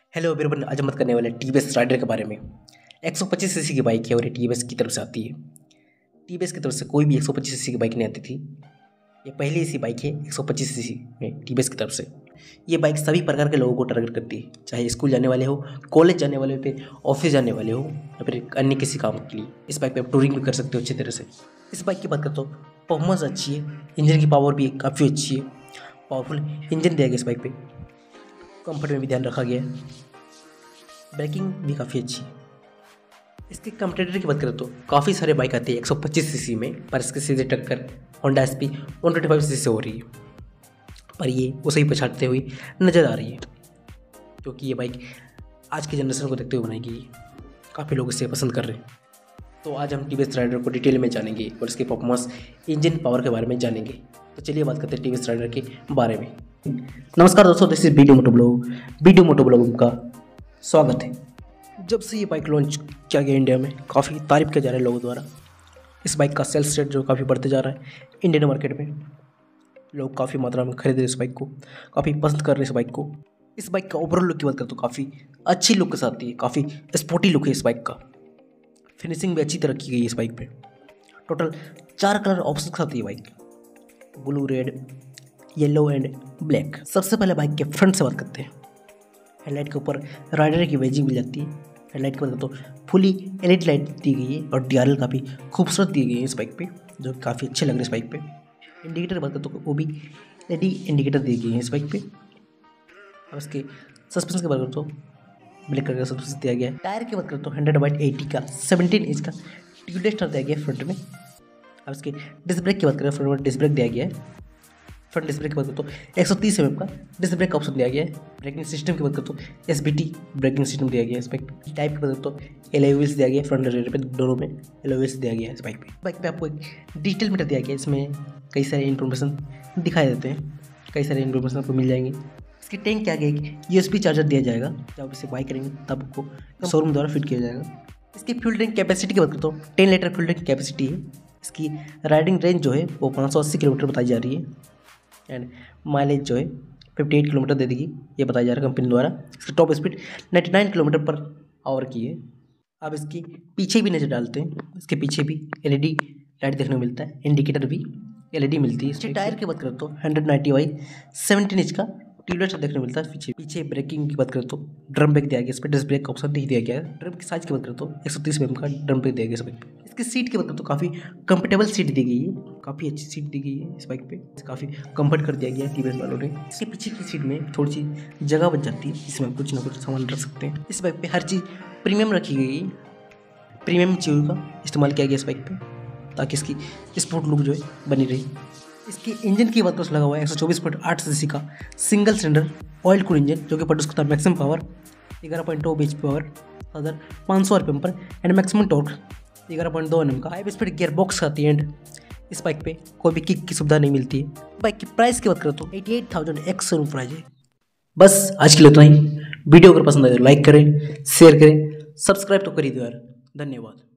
Hello everyone, आज हम बात करने वाले टीवीएस राइडर के बारे में। 125 सीसी की बाइक है और ये टीवीएस की तरफ से आती है। टीवीएस की तरफ से कोई भी 125 सीसी की बाइक नहीं आती थी। ये पहली ऐसी बाइक है 125 सीसी में टीवीएस की तरफ से। ये बाइक सभी प्रकार के लोगों को टारगेट करती है, चाहे स्कूल जाने वाले हो, कॉलेज जाने वाले हो, फिर ऑफिस जाने वाले हो या फिर अन्य किसी काम के लिए। इस बाइक पर आप टूरिंग भी कर सकते हो अच्छी तरह से। इस बाइक की बात करता हूँ, परफॉर्मेंस अच्छी है, इंजन की पावर भी काफ़ी अच्छी है। पावरफुल इंजन दिया गया इस बाइक पे, कंफर्ट में भी ध्यान रखा गया है, ब्रेकिंग भी काफ़ी अच्छी है। इसके कंपटीटर की बात करें तो काफ़ी सारे बाइक आती है 125 सीसी में, पर इसके सीधे टक्कर होंडा एसपी 125 सीसी से हो रही है, पर ये उसे ही पछाड़ते हुए नज़र आ रही है, क्योंकि ये बाइक आज की जनरेशन को देखते हुए बनाई गई है। काफ़ी लोग इसे पसंद कर रहे हैं। तो आज हम टीवीएस राइडर को डिटेल में जानेंगे और इसके परफॉर्मेंस, इंजन पावर के बारे में जानेंगे। तो चलिए बात करते हैं टीवीएस राइडर के बारे में। नमस्कार दोस्तों, दिस इज बीडू मोटो ब्लॉग का स्वागत है। जब से ये बाइक लॉन्च किया गया इंडिया में, काफ़ी तारीफ किया जा रहा है लोगों द्वारा। इस बाइक का सेल्स रेट जो काफ़ी बढ़ते जा रहा है इंडियन मार्केट में। लोग काफ़ी मात्रा में खरीद रहे इस बाइक को, काफ़ी पसंद कर रहे हैं इस बाइक को। इस बाइक का ओवरऑल लुक की बात करें तो काफ़ी अच्छी लुक के साथ आती है, काफ़ी स्पोर्टी लुक है इस बाइक का। फिनिशिंग भी अच्छी तरह की गई है इस बाइक पे। टोटल 4 कलर ऑप्शन के साथ ये bike, blue, red, yellow and black. सबसे पहले बाइक के फ्रंट से बात करते हैं। हेडलाइट के ऊपर राइडर की वेजिंग मिल जाती है। हेडलाइट की बात तो फुली एलईडी लाइट दी गई है और डीआरएल काफ़ी खूबसूरत दी गई है इस बाइक पे, जो काफ़ी अच्छे लग रहे हैं इस बाइक पे। इंडिकेटर की बात करते तो वो भी एलईडी इंडिकेटर दी गई है इस बाइक पे। और इसके सस्पेंशन की बात करते तो ब्लैक कलर का सस्पेंशन दिया गया है। टायर की बात करते तो 100/80 का 17 इंच का ट्यूबलेस टायर दिया गया है फ्रंट में। अब इसके डिस्क ब्रेक की बात करें, फ्रंट में डिस्क ब्रेक दिया गया है। फ्रंट डिस्क ब्रेक की बात करते तो 130 mm का डिस्क ब्रेक का ऑप्शन दिया गया है। ब्रेकिंग सिस्टम की बात करते तो SBT ब्रेकिंग सिस्टम दिया गया है इस बाइक पे। टाइप की बात करते तो एलॉय व्हील्स दिया गया है, फ्रंट रेयर पे दोनों में एलॉय व्हील्स दिया गया है इस बाइक पे आपको एक डिजिटल मीटर दिया गया है। इसमें कई सारे इन्फॉर्मेशन दिखाई देते हैं, कई सारे इन्फॉर्मेशन आपको मिल जाएंगे। इसके टैंक के आगे एक USB चार्जर दिया जाएगा, जब आप इसे बाई करेंगे तब आपको शोरूम द्वारा फिट किया जाएगा। इसकी फ्यूल टैंक कैपेसिटी की बात करते हो 10 लीटर फ्यूल टैंक कैपेसिटी है। इसकी राइडिंग रेंज जो है वो 580 किलोमीटर बताई जा रही है एंड माइलेज जो है 58 किलोमीटर दे देगी, ये बताया जा रहा है कंपनी द्वारा। इसकी top speed 99 kilometre per hour की है। अब इसकी पीछे भी नज़र डालते हैं। इसके पीछे भी LED लाइट देखने को मिलता है, इंडिकेटर भी LED मिलती है। इसके टायर की बात करें तो 190/17 इंच का ट्यूबलेस देखने को मिलता है पीछे। ब्रेकिंग की बात करें तो ड्रम ब्रेक दिया गया, इस पर डिस्क ब्रेक का ऑप्शन नहीं दिया गया है। ड्रम की साइज की बात करें तो 130 mm का ड्रम ब्रेक दिया गया इस बाइक पे। इसकी सीट की बात करें तो काफ़ी कंफर्टेबल सीट दी गई है, काफ़ी अच्छी सीट दी गई है इस बाइक पे, काफ़ी कंफर्ट कर दिया गया है टीवीएस वालों ने। इसके पीछे की सीट में थोड़ी सी जगह बच जाती है, जिसमें कुछ ना कुछ सामान रख सकते हैं। इस बाइक पे हर चीज़ प्रीमियम रखी गई है, प्रीमियम चीज़ों का इस्तेमाल किया गया इस बाइक पे, ताकि इसकी स्पोर्ट लुक जो है बनी रही। इसकी इंजन की बात तो लगा हुआ है 124.8 सीसी का single cylinder oil cool engine, जो कि प्रोड्यूस करता है maximum power 11.2 bhp power, other 500 rpm पर एंड मैक्सिमम टॉर्क 11.2 Nm का। 5 स्पीड गियर बॉक्स आती है एंड इस बाइक पे कोई भी किक की सुविधा नहीं मिलती है। बाइक की प्राइस की बात करें तो 88,000 प्राइस है। बस आज के लिए उतना ही। वीडियो अगर पसंद आए तो लाइक करें, शेयर करें, सब्सक्राइब तो कर ही दो यार। धन्यवाद।